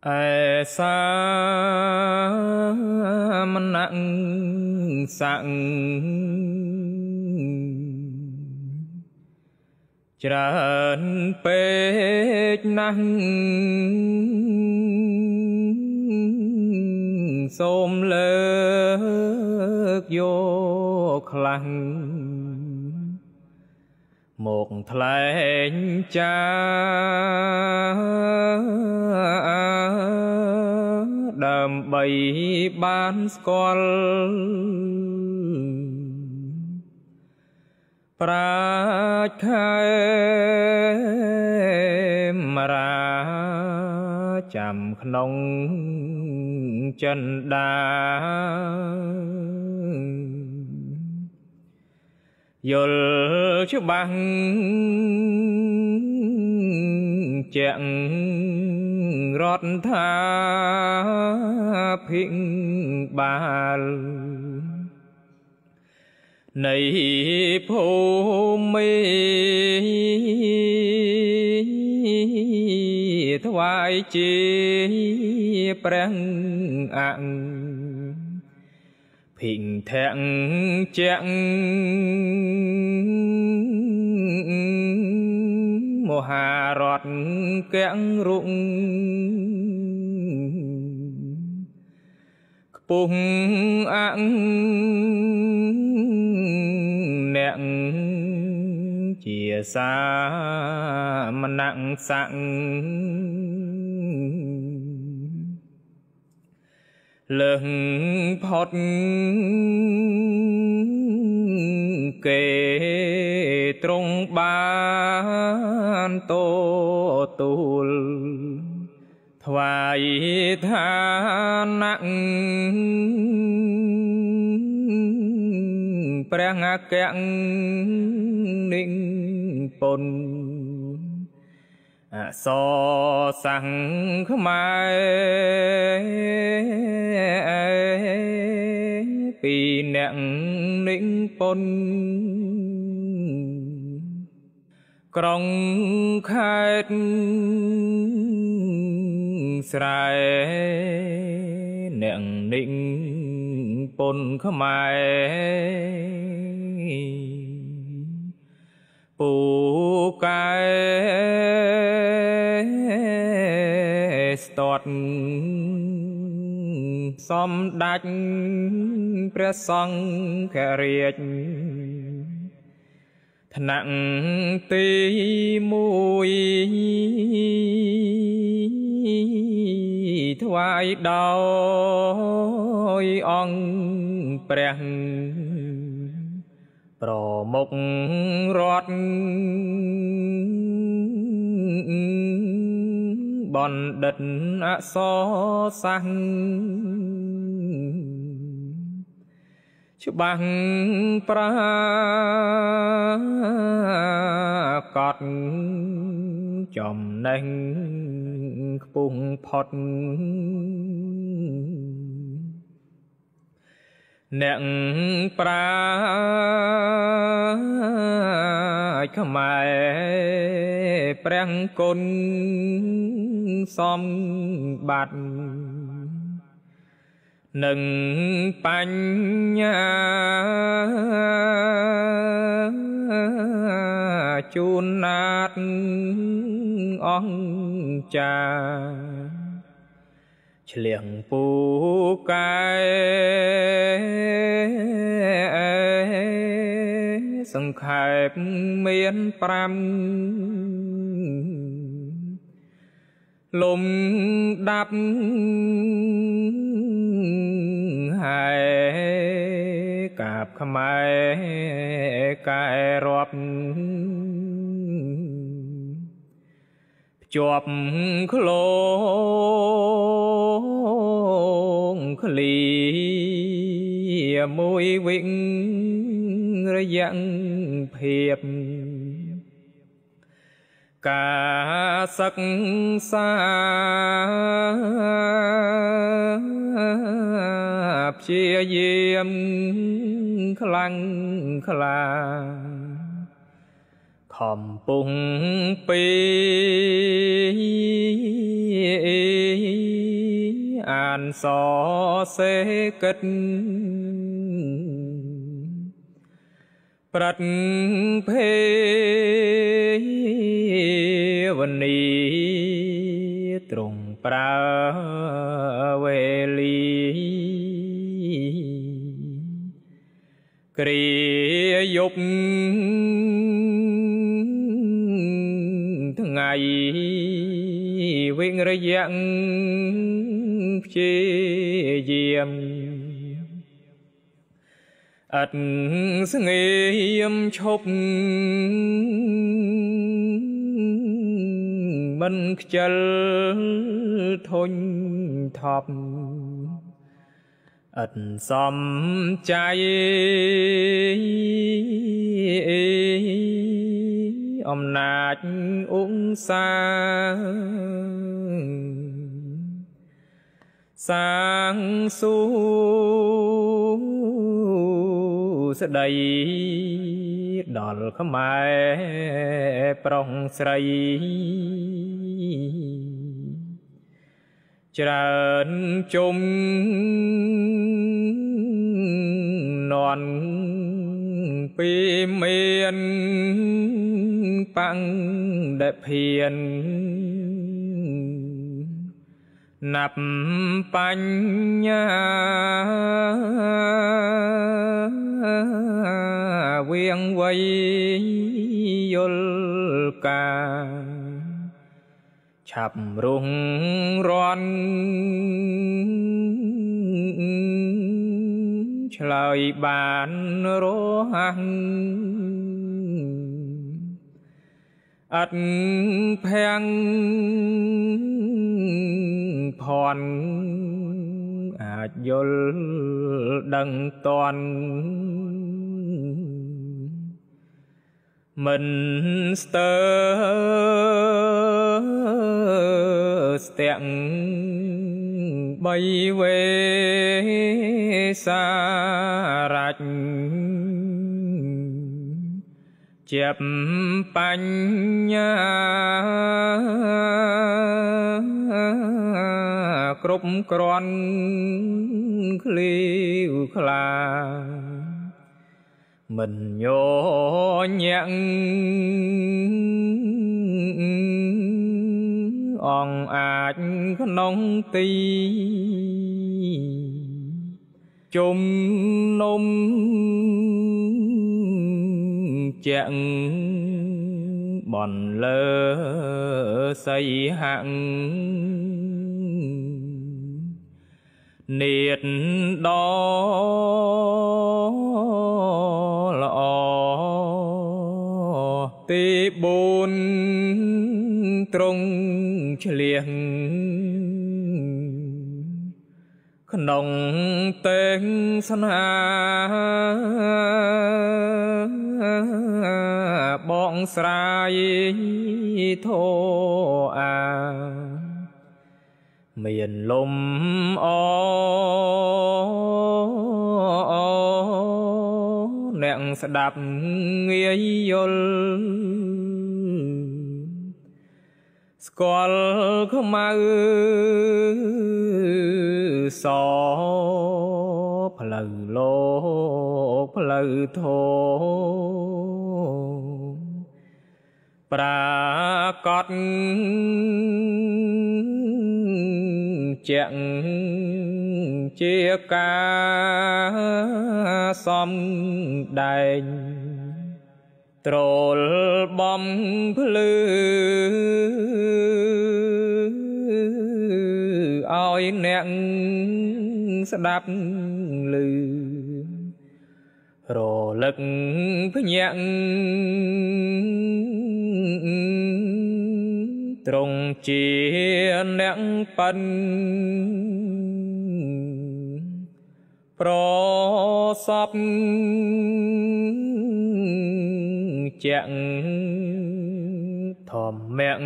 ឯសាមណៈសង្ឃច្រើនពេកណាស់សូមលើកយកខ្លាំងមកថ្លែងចាដើម្បីបានស្គាល់ប្រាជ្ញខេមរាចាំក្នុងចិន្តាយល់ច្បាស់ជាក់រដ្ឋាភិបាលនៃភូមិថ្វាយជាព្រះអង្គភិញធាក់ជាក់មហារដ្ឋកែងរុងខ្ពស់អង្គអ្នកជាសាមណៈសង្ឃលើងផុតគេត្រង់បានតទូលថ្វាយឋានៈព្រះអគ្គនិពន្ធអសរសាសន៍ខ្មែរពីអ្នកនិពន្ធក្រុងខេត្តស្រែអ្នកនិពន្ធខ្មែរពូកែស្ទាត់សម្ដេចព្រះសង្ឃរាជថ្នាក់ទី1ថ្វាយដោយអង្គព្រះប្រមុខរដ្ឋបណ្ឌិតអក្សរសាស្ត្រច្បាស់ប្រាកដចំណេះខ្ពស់ផុតអ្នកប្រាជ្ញខ្មែរព្រះគុណសម្បត្តិនិងបញ្ញាជូនណាតអង្គចាឆ្លៀងពូកែសង្ខេបមាន5លំដាប់ហើយកាបខ្មែរកែរាប់ជាប់ក្លងឃ្លីមួយវិញរយៈភាពការសិក្សាព្យាយាមខ្លាំងក្លាខខំពុងពីអានសសេកិតប្រតិភេវនីទ្រង់ប្រើវេលីគ្រាយប់ថ្ងៃវិញរយៈព្យាយាមអត់ស្ងៀមឈប់មិនខ្ជិលធុញថប់អត់សំចៃអំណាចអង្សាសាងសុស្ដីដល់ខ្មែរប្រុសស្រីច្រើនជុំនន់ពីមានបង្ដភៀនណាប់បញ្ញាវៀងវៃយល់ការឆាប់រុងរាន់ឆ្លើយបានរហ័សអត់ភាំងភ័ណ្ឌអាចយល់ដឹងតន់មិនស្ទើស្ទាក់បីវេសារ៉ាច់ជាបបញ្ញាគ្រប់គ្រាន់ឃ្លាវខ្លាមិនញញាក់អង្អាចក្នុងទីជុំនុំជាក់បនលើសីហៈនេតដ៏ល្អទី4ត្រង់ឆ្លៀងក្នុងទេសនាបងស្រាយធោអាមានលំអ្នកស្ដាប់ងាយយល់ស្គាល់ខ្មៅសផ្លូវលោកផ្លូវធម៌ប្រាកដជាក់ជាការសំដែងត្រលបំភ្លឺឲ្យអ្នកស្ដាប់ឮរលឹកភ្ញាក់ទ្រង់ជាអ្នកប៉ិនប្រសពជាក់ធម្មៈ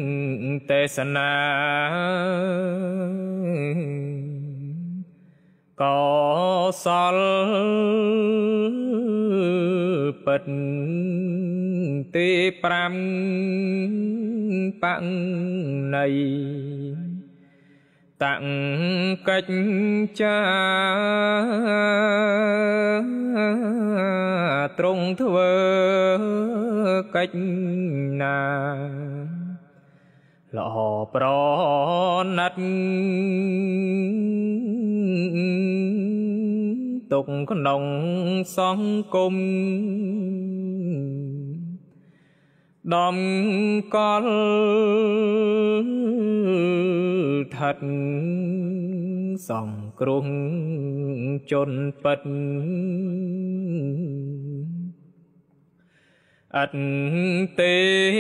ទេសនា có sol bật tê pram băng này tặng cách cha trung thưa cách na lọ pro nát tục nồng sóng cung đom con thật dòng krung chôn bật ắt tê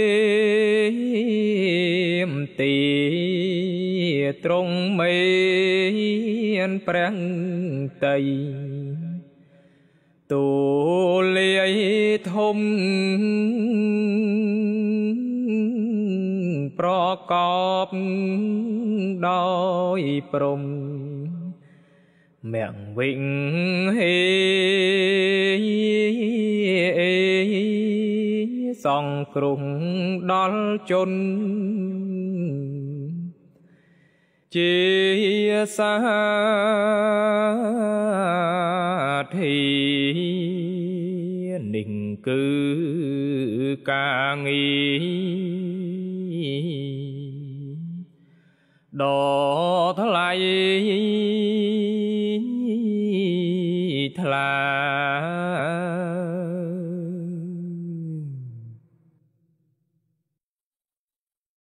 tì trong mây prang tây tu lê thông pro cọp đôi prong miệng vịnh hê song krung đón chôn chia xa thì định cư ca nghi đó thay thà